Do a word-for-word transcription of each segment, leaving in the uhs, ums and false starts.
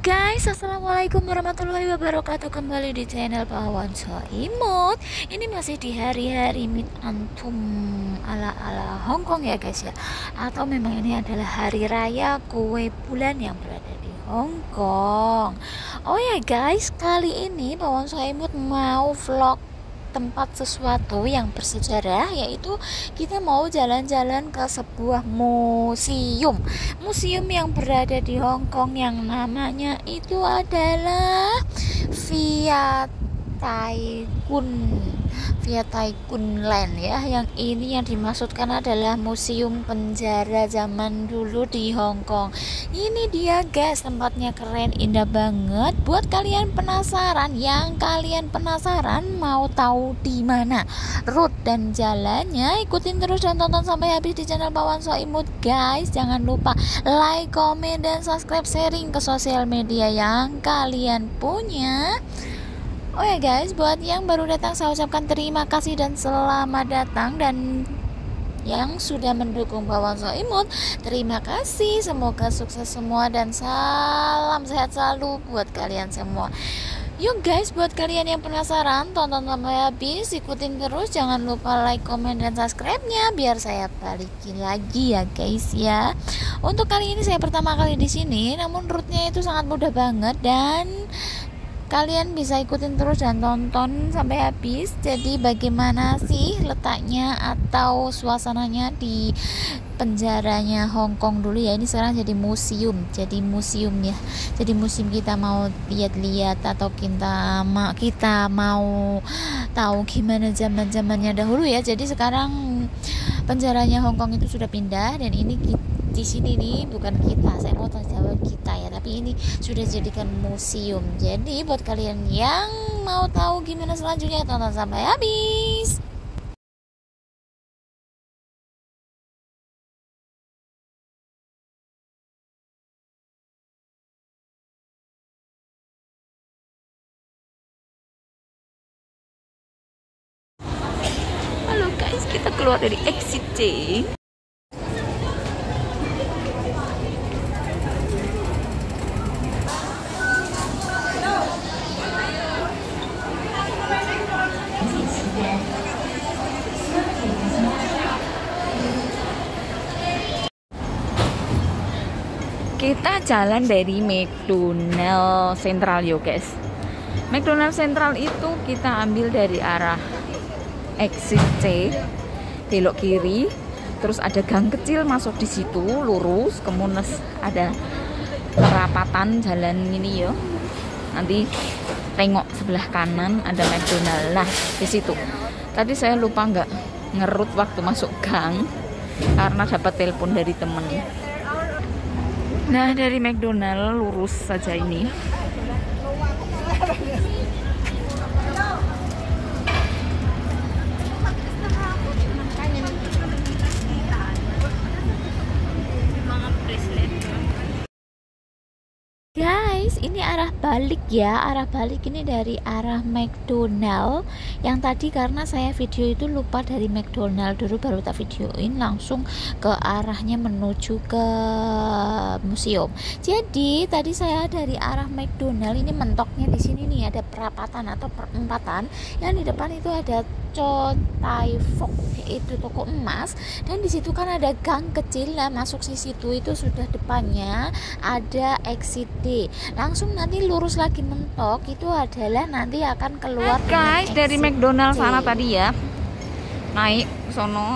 Guys, assalamualaikum warahmatullahi wabarakatuh. Kembali di channel Pawan Soimut. Ini masih di hari-hari Mid Antum ala-ala Hongkong ya guys ya. Atau memang ini adalah hari raya kue bulan yang berada di Hongkong. Oh ya guys, kali ini Pawan Soimut mau vlog tempat sesuatu yang bersejarah, yaitu kita mau jalan-jalan ke sebuah museum museum yang berada di Hong Kong yang namanya itu adalah Via Taikun Via Taikun Land ya. Yang ini yang dimaksudkan adalah museum penjara zaman dulu di Hong Kong. Ini dia guys, tempatnya keren, indah banget. Buat kalian penasaran, yang kalian penasaran mau tahu di mana route dan jalannya, ikutin terus dan tonton sampai habis di channel Pawan Soimut guys. Jangan lupa like, komen, dan subscribe, sharing ke sosial media yang kalian punya. Oh ya guys, buat yang baru datang saya ucapkan terima kasih dan selamat datang, dan yang sudah mendukung Pawan Soimut terima kasih. Semoga sukses semua dan salam sehat selalu buat kalian semua. Yuk guys, buat kalian yang penasaran, tonton sampai habis, ikutin terus, jangan lupa like, komen, dan subscribe-nya biar saya balikin lagi ya guys ya. Untuk kali ini saya pertama kali di sini, namun route-nya itu sangat mudah banget dan kalian bisa ikutin terus dan tonton sampai habis. Jadi bagaimana sih letaknya atau suasananya di penjaranya Hong Kong dulu ya. Ini sekarang jadi museum, jadi museum ya. Jadi museum, kita mau lihat-lihat atau kita ma kita mau tahu gimana zaman-zamannya dahulu ya. Jadi sekarang penjaranya Hong Kong itu sudah pindah, dan ini kita di sini nih, bukan kita, saya mau jawab kita ya, tapi ini sudah dijadikan museum. Jadi buat kalian yang mau tahu gimana selanjutnya, tonton sampai habis. Halo guys, kita keluar dari exit C. Kita jalan dari McDonald Central yo guys. McDonald Central itu kita ambil dari arah exit C, belok kiri, terus ada gang kecil masuk di situ, lurus, kemudian ada perapatan jalan ini yo. Nanti tengok sebelah kanan ada McDonald. Nah di situ. Tadi saya lupa nggak ngerut waktu masuk gang karena dapat telepon dari temen. Nah dari McDonald lurus saja ini. Guys, ini arah balik ya. Arah balik ini dari arah McDonald. Yang tadi karena saya video itu lupa dari McDonald dulu, baru tak videoin langsung ke arahnya menuju ke museum. Jadi tadi saya dari arah McDonald ini mentoknya di sini nih, ada perapatan atau perempatan. Yang di depan itu ada Chow Tai Fook, itu toko emas, dan di situ kan ada gang kecil. Lah masuk di situ itu sudah depannya ada exit D. Langsung nanti lurus lagi mentok itu adalah nanti akan keluar. Hai guys, dari McDonald sana tadi ya, naik ke sono.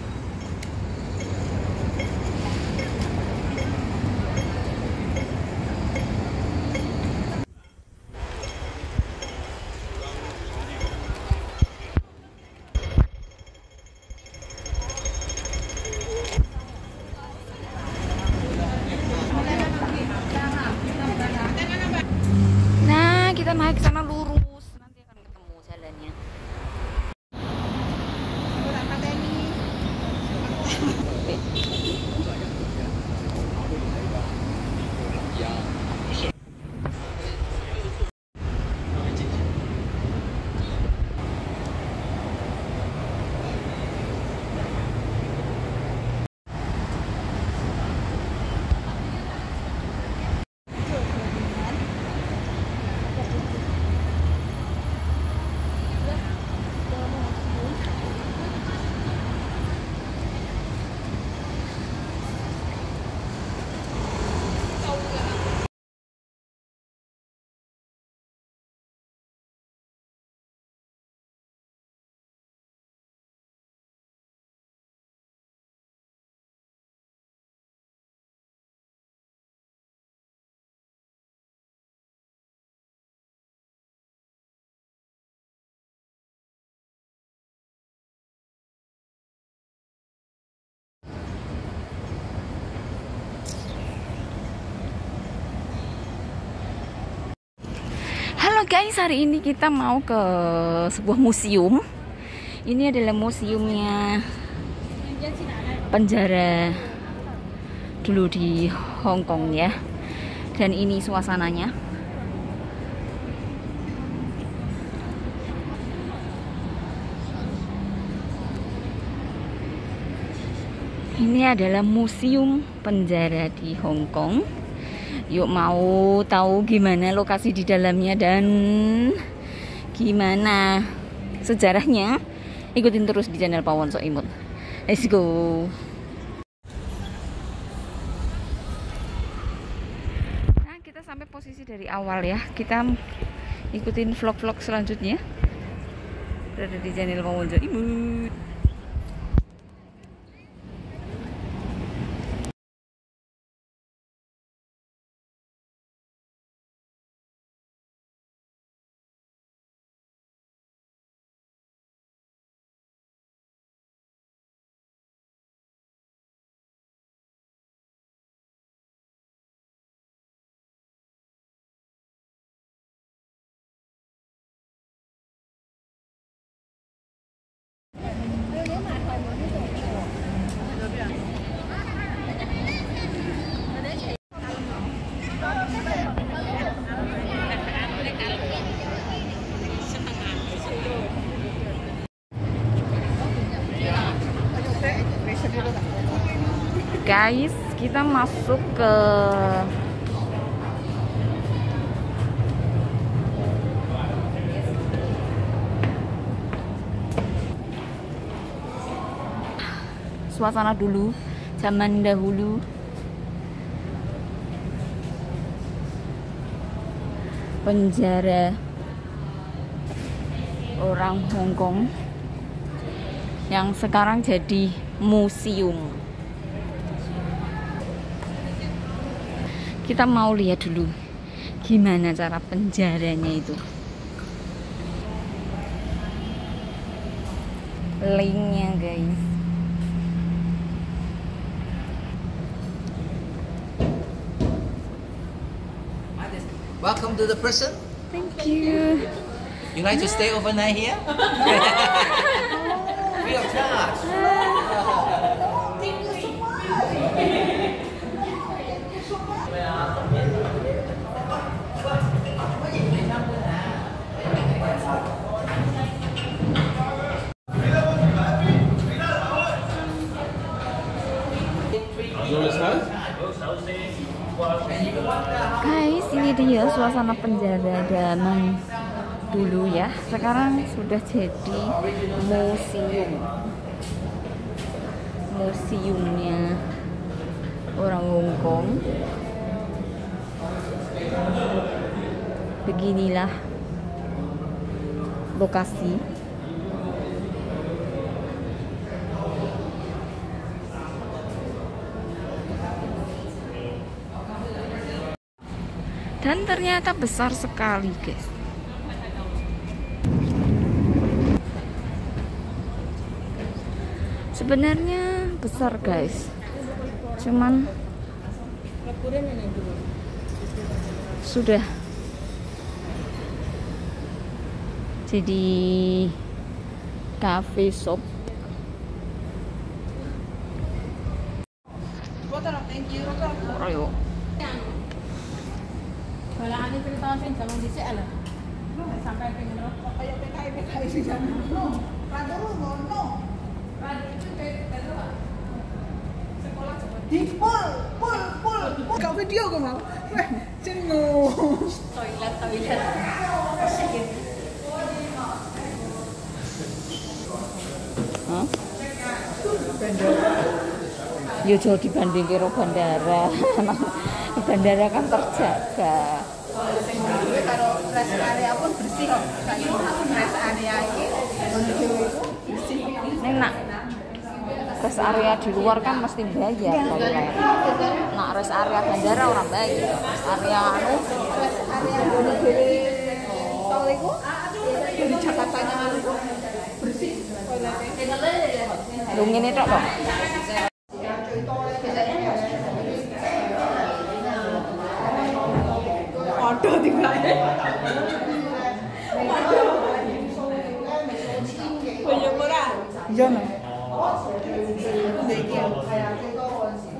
Kita naik ke sana lurus, nanti akan ketemu jalannya. Guys, hari ini kita mau ke sebuah museum. Ini adalah museumnya penjara dulu di Hong Kong ya. Dan ini suasananya. Ini adalah museum penjara di Hong Kong. Yuk, mau tahu gimana lokasi di dalamnya dan gimana sejarahnya? Ikutin terus di channel Pawon So Imut. Let's go. Nah, kita sampai posisi dari awal ya. Kita ikutin vlog-vlog selanjutnya. Berada di channel Pawon So Imut. Guys, kita masuk ke suasana dulu, zaman dahulu. Penjara orang Hong Kong yang sekarang jadi museum. Kita mau lihat dulu gimana cara penjaranya itu. Linknya guys. Welcome to the prison. Thank you. You like to stay overnight here? Free of charge. Guys, ini dia suasana penjara zaman dulu ya. Sekarang sudah jadi museum. Museumnya orang Hong Kong. Beginilah lokasi. Dan ternyata besar sekali guys. Sebenarnya besar guys, cuman sudah jadi cafe shop. Ayo. Wala ani cerita sing jaman dhisik lho. Sampai pengen rokok kaya P K I P K I sing jaman dulu. Rada ngono. Rada itu bedo Pak. Sekolah coba. Di pul, pul, pul. Kau video kok mau? Weh, jengo. Toilet, toilet. Hah? Bandara. Yo jauh dibanding karo bandara. Bandara kan terjaga. Kalau rest area pun bersih kok. Rest area ini menuju itu bersih. Neng nak rest area di luar kan mesti bayar toilet. Nah, rest area bandara orang bayar. Rest area anu, Rest area menuju tol itu dari Jakartanya itu bersih toiletnya. lu ngene tok kok. Ada tiba. Iya no. 근데 이게 kayak 뜨거운 sih.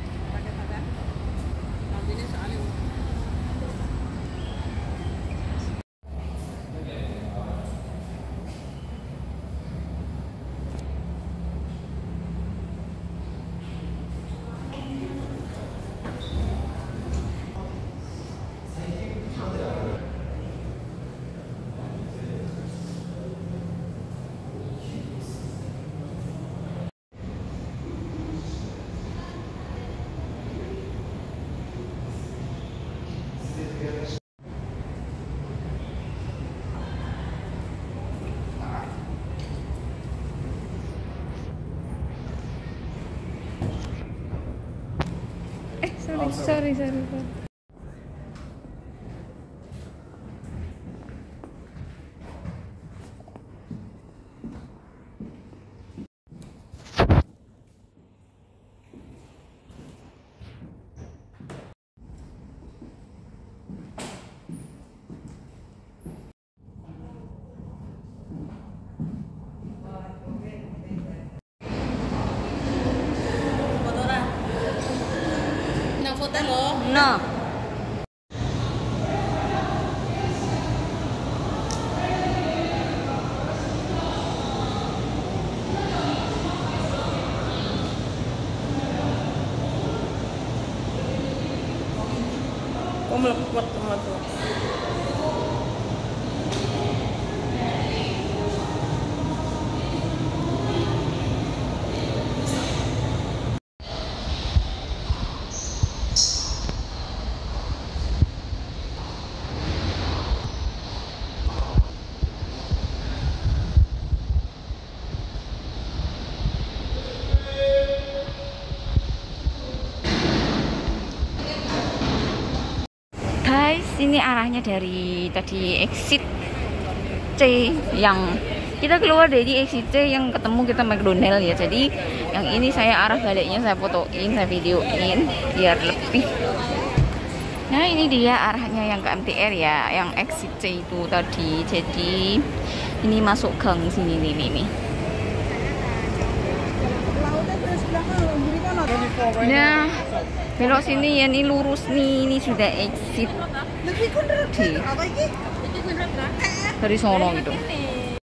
Sorry, sorry, sorry, sorry. No. Kok melepot sama tuh. Guys, ini arahnya dari tadi exit C yang kita keluar dari exit C yang ketemu kita McDonald ya. Jadi yang ini saya arah baliknya saya fotoin, saya videoin biar lebih. Nah ini dia arahnya yang ke M T R ya, yang exit C itu tadi. Jadi ini masuk gang sini nih nih. nih. Nah belok sini ya, ini lurus nih, ini sudah exit D dari sono gitu.